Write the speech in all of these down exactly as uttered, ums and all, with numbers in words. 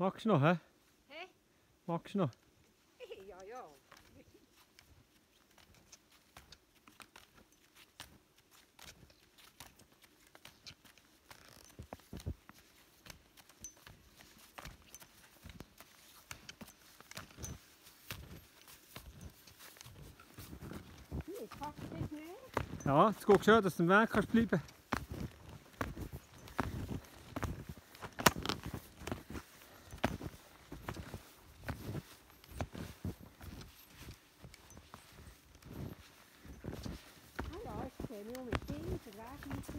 Magst du noch, hä? Hä? Magst du noch? Ja, ja. Nee, fast nicht mehr. Ja, jetzt guckst du schon, dass du im Weg kannst bleiben. Ah ja, ich sehe nur mit Ding, der Weg nicht.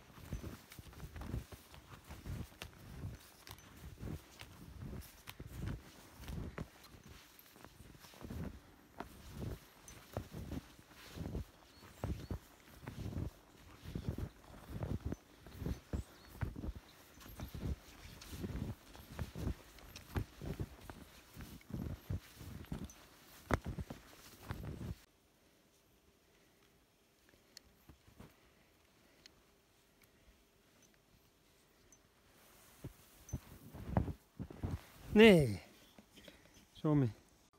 Nee. Schau mal.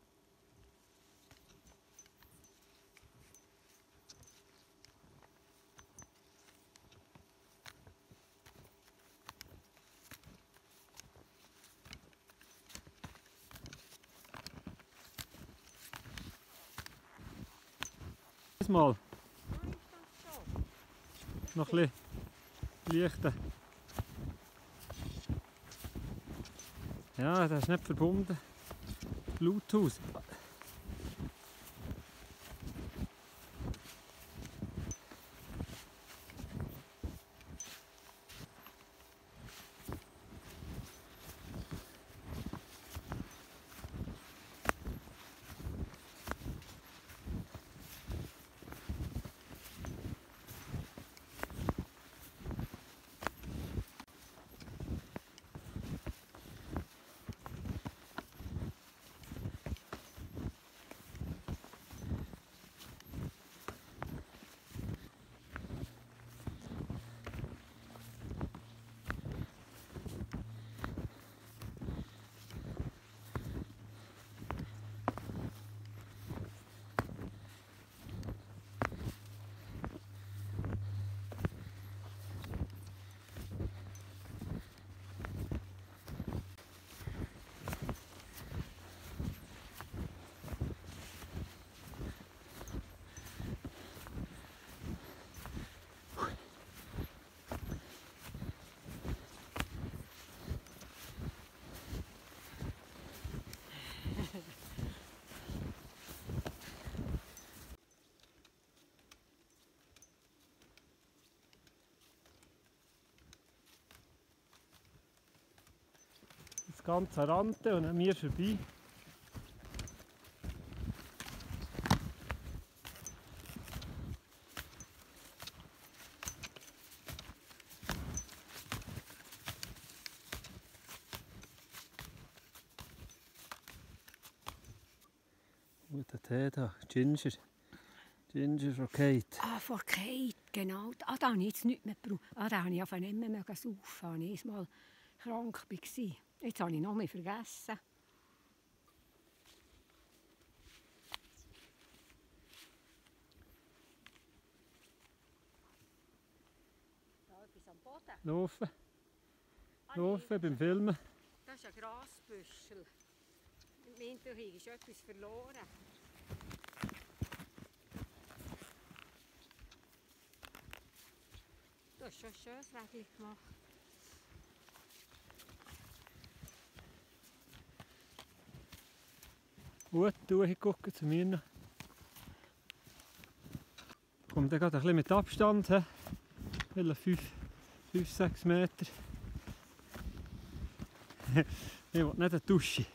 Mal. Noch ein bisschen leichter. Ja, das ist nicht verbunden. Bluetooth. Das ganze Rante und an mir vorbei. Guter Tee da, Ginger. Ginger von Kate. Ah, von Kate, genau. Ah, da habe ich jetzt nichts mehr gebraucht. Ah, da habe ich einfach nicht mehr saufen, als ich mal krank war. Jetzt habe ich noch mehr vergessen. Da etwas am Boden. Laufen. Ah, Laufen nee, beim Filmen. das ist ein Grasbüschel. Im Hintergrund ist etwas verloren. Du hast schon ein schönes Weg gemacht. Gut, durchgucken zu mir noch. Kommt dann gerade ein bisschen mit Abstand. He? Vielleicht fünf, sechs Meter. Ich will nicht eine Dusche.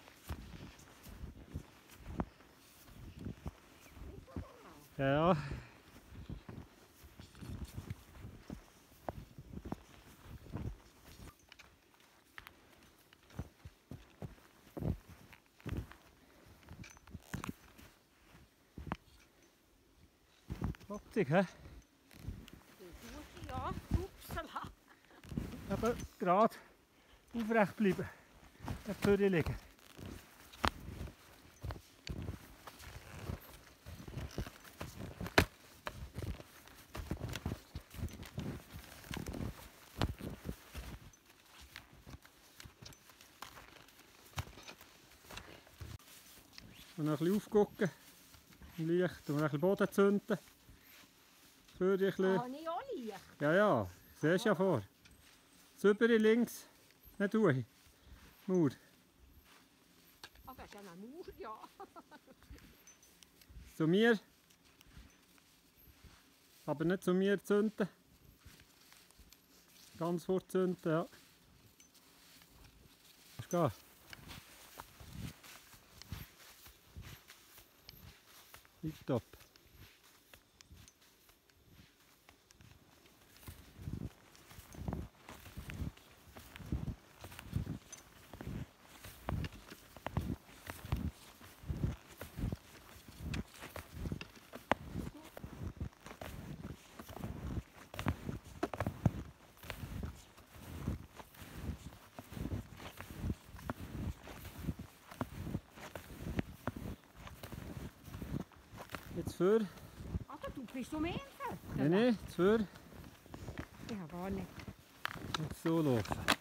Ja. Optik, hä? Ja, upsala. Aber gerade aufrecht bleiben. Für die liegen. Und noch ein bisschen aufgucken, im Licht, und noch ein bisschen Boden zünden. Für dich. Ah, nicht auch Licht? Ja, ja, siehst ja vor. Süberi links, nicht durch. Mauer. Ah, das ist ja eine Mauer, ja. Zu mir. Aber nicht zu mir zünden. Ganz vorzünden, ja. Ist klar. Tipptopp. Jetzt für. Also, du bist um Ende. Nein, nein, jetzt für. Ja, gar nicht. Jetzt so laufen.